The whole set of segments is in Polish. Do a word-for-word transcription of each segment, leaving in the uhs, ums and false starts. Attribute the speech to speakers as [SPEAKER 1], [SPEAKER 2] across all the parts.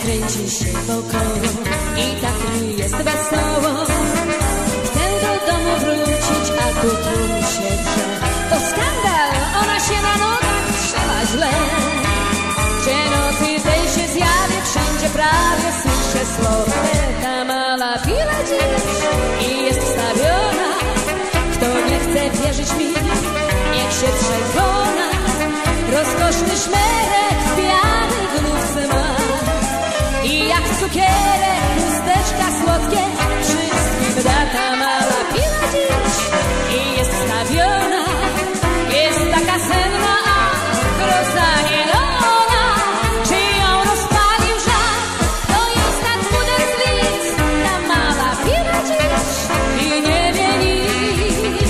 [SPEAKER 1] kręci się wokoło i tak mi jest wesoło. Chcę do domu wrócić, a tu tłum się drze. To skandal, ona się na nogach trzyma źle. Gdzie nocy tej się zjawię, wszędzie prawie słyszę słowa. Ta mała piła dziś i jest wstawiona. Kto nie chce wierzyć mi, niech się przekona. Rozkoszny szmerek w białej główce ma. I jak cukierek, chusteczka słodkie, wszystkim da. Ta mała piła dziś i jest wstawiona. Jest taka senna, a rozanielona. Czy ją rozpalił żar? To jest tak puder z lic. Ta mała piła dziś i nie wie nic.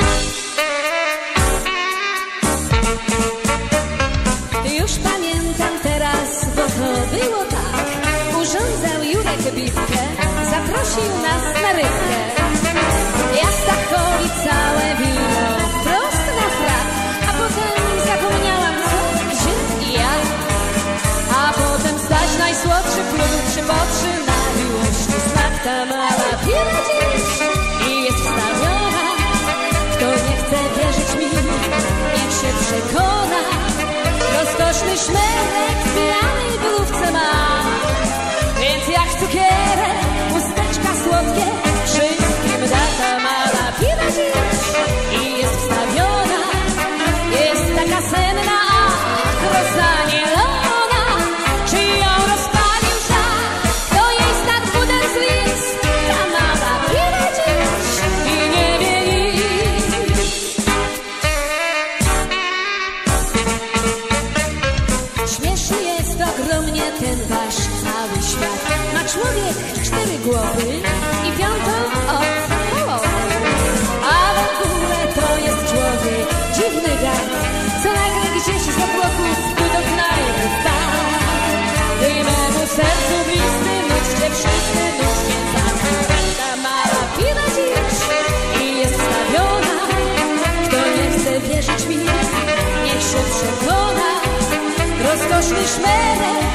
[SPEAKER 1] Już pamiętam teraz, bo to było tak. Urządzał Jurek bitkę, zaprosił nas na rybkę. Ja Stachowi całe wino wprost na frak. A potem zapomniałam co, gdzie i jak. A potem Staś najsłodszy pluł trzy po trzy na miłości smak. Ta mała piła dziś i jest wstawiona. Kto nie chce wierzyć mi, niech się przekona. Rozkoszny szmerek w białej główce ma. Więc jak cukierek, chusteczka słodkie, wszystkim da. Ta mała piwa dziś i jest wstawiona. Jest taka senna, ach, rozanielona. Czy ją rozpalił żar? To jej stan puder z lic. Ta mała piwa dziś i nie wie nic. Śmieszny jest ogromnie ten wasz cały świat. Ma człowiek cztery głowy i piątą od połowy. A w ogóle to jest człowiek dziwny gad, co nagle gdzieś z obłoków tu do knajpy wpadł. Gdy memu sercu bliscy, nućcie wszyscy, nućcie tak. Ta mała piwa dziś i jest wstawiona. Kto nie chce wierzyć mi, niech się przekona. Rozkoszny szmerek